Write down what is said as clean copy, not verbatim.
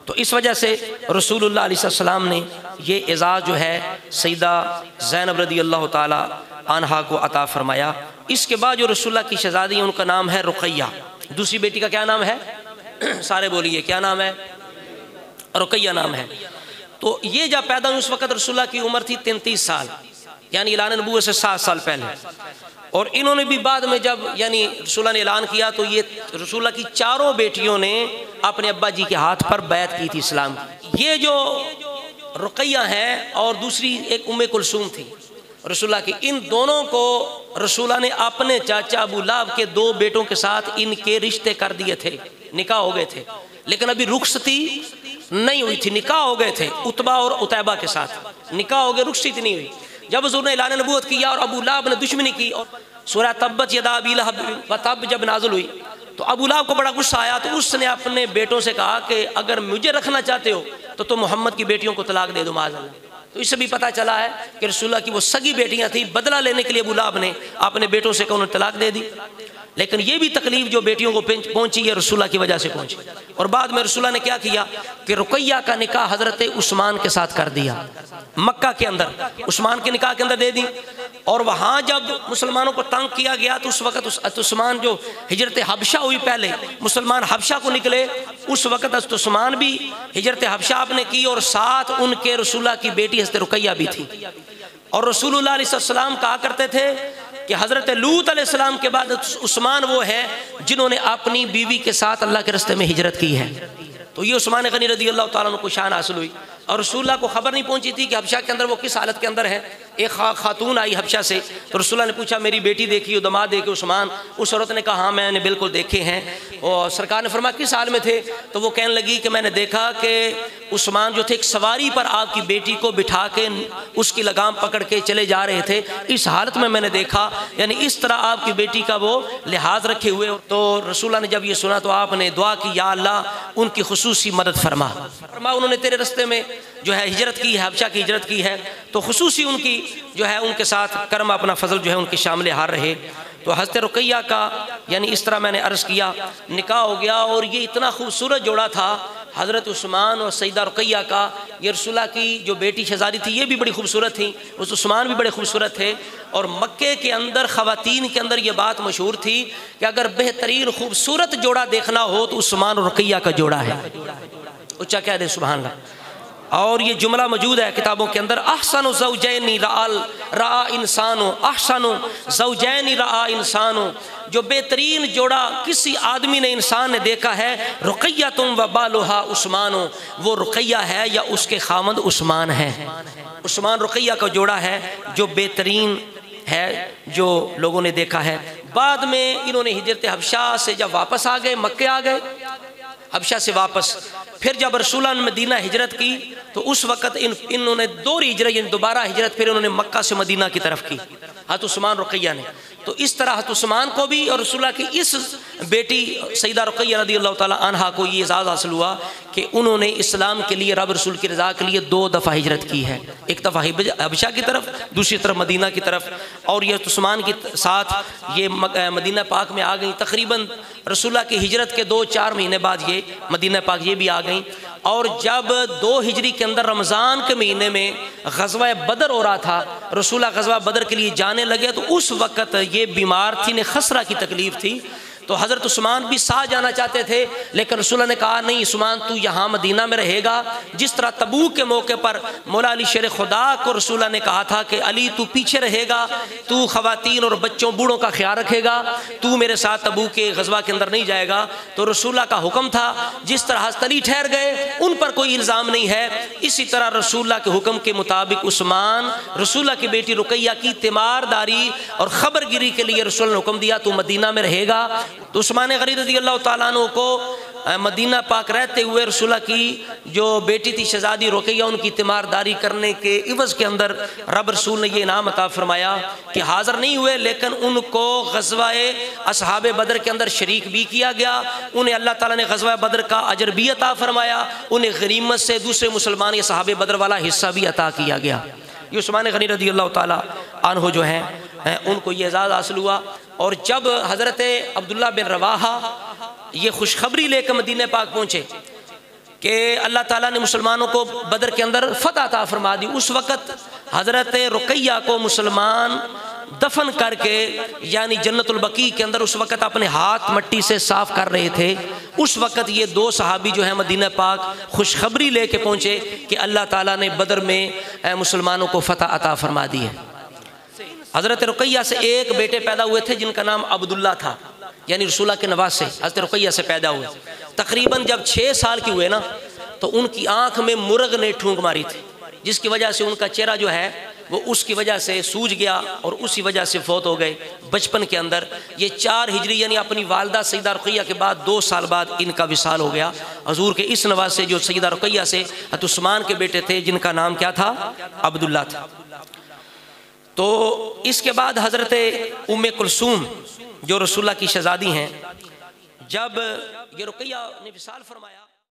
تو اس وجہ سے رسول اللہ علیہ السلام نے یہ اعزاز جو ہے سیدہ زینب رضی اللہ تعالی عنہا کو عطا فرمایا۔ اس کے بعد جو رسول اللہ کی شہزادی ہیں ان کا نام ہے رقیہ۔ دوسری بیٹی کا کیا نام ہے؟ سارے بولیے کیا نام ہے؟ رقیہ نام ہے۔ تو یہ جب پیدا ہوئی اس وقت رسول اللہ کی عمر تھی 33 سال، یعنی اعلان نبوت سے 7 سال پہلے، اور انہوں نے بھی بعد میں جب یعنی رسول اللہ نے اعلان کیا تو یہ رسول اللہ کی چاروں بیٹیوں نے اپنے ابا جی کے ہاتھ پر بیعت کی تھی اسلام کی۔ یہ جو رقیہ ہیں اور دوسری ایک ام کلثوم تھی رسول اللہ کی، ان دونوں کو رسول اللہ نے اپنے چاچا ابو لہب کے 2 بیٹوں کے ساتھ ان کے رشتے کر دیے تھے، نکاح ہو گئے تھے، لیکن ابھی رخصتی نہیں ہوئی تھی، نکاح ہو گئے تھے عتبہ اور عتیبہ کے ساتھ، نکاح ہو گئے، رخصتی نہیں ہوئی۔ جب حضور نے اعلان نبوت کیا اور ابو لہب نے دشمنی کی اور سورہ تبت یدا ابی لہب وتب جب نازل ہوئی تو ابو لہب کو بڑا غصہ آیا، تو اس نے اپنے بیٹوں سے کہا کہ اگر مجھے رکھنا چاہتے ہو تو تم محمد کی بیٹیوں کو طلاق دے دو معاذ اللہ۔ تو اس سے بھی پتہ چلا ہے کہ رسول اللہ کی وہ سگی بیٹیاں تھیں، بدلہ لینے کے لیے ابو لہب نے اپنے بیٹوں سے کہا انہوں نے طلاق دے دی۔ لیکن یہ بھی تکلیف جو بیٹیوں کو پہنچی ہے رسول اللہ کی وجہ سے پہنچی، اور بعد میں رسول اللہ نے کیا کیا کہ رقیہ کا نکاح حضرت عثمان کے ساتھ کر دیا، مکہ کے اندر عثمان کے نکاح کے اندر دے دی۔ اور وہاں جب مسلمانوں کو تنگ کیا گیا تو اس وقت عثمان جو ہجرت حبشہ ہوئی، پہلے مسلمان حبشہ کو نکلے، اس وقت عثمان بھی ہجرت حبشہ آپ نے کی، اور ساتھ ان کے رسول اللہ کی بیٹی حضرت رقیہ بھی تھی۔ اور رسول اللہ علیہ السلام کہا کرتے تھے کہ حضرت لوط علیہ السلام کے بعد عثمان وہ ہے جنہوں نے اپنی بیوی کے ساتھ اللہ کے راستے میں ہجرت کی ہے۔ تو یہ عثمان غنی رضی اللہ تعالیٰ عنہ کو شان حاصل ہوئی، اور رسول اللہ کو خبر نہیں پہنچی تھی کہ حبشہ کے اندر وہ کس حالت کے اندر ہے۔ ایک خاتون آئی حبشہ سے، تو رسول اللہ نے پوچھا میری بیٹی دیکھی ہو، داماد دیکھے عثمان؟ اس عورت نے کہا ہاں میں نے بالکل دیکھے ہیں۔ اور سرکار نے فرمایا کس حال میں تھے؟ تو وہ کہنے لگی کہ میں نے دیکھا کہ عثمان جو تھے ایک سواری پر آپ کی بیٹی کو بٹھا کے اس کی لگام پکڑ کے چلے جا رہے تھے، اس حالت میں نے دیکھا، یعنی اس طرح آپ کی بیٹی کا وہ لحاظ رکھے ہوئے۔ تو رسول اللہ نے جب یہ سنا تو آپ نے دعا کی یا اللہ ان کی خصوصی مدد فرما، انہوں نے تیرے راستے میں جو ہے ہجرت کی ہے، حبشہ کی ہجرت کی ہے، تو خصوصی ان کی جو ہے ان کے ساتھ کرم اپنا فضل جو ہے ان کے شامل حال رہے۔ تو حضرت رقیہ کا یعنی اس طرح میں نے عرض کیا نکاح ہو گیا، اور یہ اتنا خوبصورت جوڑا تھا حضرت عثمان اور سیدہ رقیہ کا۔ یہ رسول اللہ کی جو بیٹی شہزادی تھی یہ بھی بڑی خوبصورت تھی، اس عثمان بھی بڑے خوبصورت تھے، اور مکے کے اندر خواتین کے اندر یہ بات مشہور تھی کہ اگر بہترین خوبصورت جوڑا دیکھنا ہو تو عثمان اور رقیہ کا جوڑا ہے۔ اچھا کہہ دے سبحان اللہ۔ اور یہ جملہ موجود ہے کتابوں کے اندر، احسن زوجین رآ انسان، احسن زوجین رآ انسان، جو بہترین جوڑا کسی آدمی نے انسان نے دیکھا ہے، رقیہ و بالھا عثمان، وہ رقیہ ہے یا اس کے خامند عثمان ہے۔ عثمان رقیہ کا جوڑا ہے جو بہترین ہے جو لوگوں نے دیکھا ہے۔ بعد میں انہوں نے ہجرت حبشہ سے جب واپس آ گئے، مکے آ گئے حبشہ سے واپس، پھر جب رسول اللہ نے مدینہ ہجرت کی تو اس وقت انہوں نے دوہری ہجرت یعنی دوبارہ ہجرت پھر انہوں نے مکہ سے مدینہ کی طرف کی، حضرت عثمان رقیہ نے۔ تو اس طرح حضرت عثمان کو بھی اور رسول اللہ کی اس بیٹی سیدہ رقیہ رضی اللہ تعالی عنہا کو یہ اعزاز حاصل ہوا کہ انہوں نے اسلام کے لیے رب رسول کی رضا کے لیے 2 دفعہ ہجرت کی ہے، ایک دفعہ حبشہ کی طرف، دوسری طرف مدینہ کی طرف۔ اور یہ عثمان کے ساتھ یہ مدینہ پاک میں آ گئیں، تقریباً رسول اللہ کی ہجرت کے 2-4 مہینے بعد یہ مدینہ پاک یہ بھی آ گئیں۔ اور جب 2 ہجری کے اندر رمضان کے مہینے میں غزوہ بدر ہو رہا تھا، رسول اللہ غزوہ بدر کے لیے جانے لگے تو اس وقت یہ بیمار تھی، انہیں خسرہ کی تکلیف تھی، تو حضرت عثمان بھی ساتھ جانا چاہتے تھے، لیکن رسول اللہ نے کہا نہیں عثمان تو یہاں مدینہ میں رہے گا۔ جس طرح تبوک کے موقع پر مولا علی شیر خدا کو رسول اللہ نے کہا تھا کہ علی تو پیچھے رہے گا، تو خواتین اور بچوں بوڑھوں کا خیال رکھے گا، تو میرے ساتھ تبوک کے غزوہ کے اندر نہیں جائے گا۔ تو رسول اللہ کا حکم تھا، جس طرح حضرت علی ٹھہر گئے ان پر کوئی الزام نہیں ہے، اسی طرح رسول اللہ کے حکم کے مطابق عثمان رسول اللہ کی بیٹی رقیہ کی تیمارداری اور خبر گیری کے لیے رسول اللہ نے حکم دیا تو مدینہ میں رہے گا۔ تو عثمان غنی رضی اللہ تعالیٰ عنہ کو مدینہ پاک رہتے ہوئے رسول اللہ کی جو بیٹی تھی شہزادی رقیہ ان کی تیمارداری کرنے کے عوض کے اندر رب رسول نے یہ انعام عطا فرمایا کہ حاضر نہیں ہوئے لیکن ان کو غزوہ اصحاب بدر کے اندر شریک بھی کیا گیا، انہیں اللہ تعالیٰ نے غزوہ بدر کا اجر بھی عطا فرمایا، انہیں غنیمت سے دوسرے مسلمان یا صحابہ بدر والا حصہ بھی عطا کیا گیا۔ یہ عثمان غنی رضی اللہ تعالیٰ عنہ جو ہیں ان کو یہ اعزاز حاصل ہوا۔ اور جب حضرت عبداللہ بن رواحہ یہ خوشخبری لے کر مدینہ پاک پہنچے کہ اللہ تعالیٰ نے مسلمانوں کو بدر کے اندر فتح عطا فرما دی، اس وقت حضرت رقیہ کو مسلمان دفن کر کے یعنی جنت البقیع کے اندر اس وقت اپنے ہاتھ مٹی سے صاف کر رہے تھے، اس وقت یہ دو صحابی جو ہیں مدینہ پاک خوشخبری لے کے پہنچے کہ اللہ تعالیٰ نے بدر میں مسلمانوں کو فتح عطا فرما دی ہے۔ حضرت رقیہ سے ایک بیٹے پیدا ہوئے تھے جن کا نام عبداللہ تھا، یعنی رسول اللہ کے نواسے حضرت رقیہ سے پیدا ہوئے۔ تقریباً جب 6 سال کی ہوئے نا تو ان کی آنکھ میں مرغ نے ٹھونک ماری تھی، جس کی وجہ سے ان کا چہرہ جو ہے وہ اس کی وجہ سے سوج گیا اور اسی وجہ سے فوت ہو گئے بچپن کے اندر۔ یہ 4 ہجری یعنی اپنی والدہ سیدہ رقیہ کے بعد 2 سال بعد ان کا وصال ہو گیا۔ حضور کے اس نواسے جو سیدہ رقیہ سے حضرت عثمان کے بیٹے تھے جن کا نام کیا تھا؟ عبداللہ تھا۔ تو اس کے بعد حضرت ام کلثوم جو رسول اللہ کی شہزادی ہیں، جب یہ رقیہ نے وصال فرمایا